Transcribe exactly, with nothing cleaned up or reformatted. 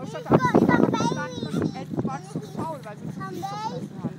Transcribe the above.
Neustadt, als sie dann, dann, dann, dann war sie so faul, weil sie zu viel gefressen hat.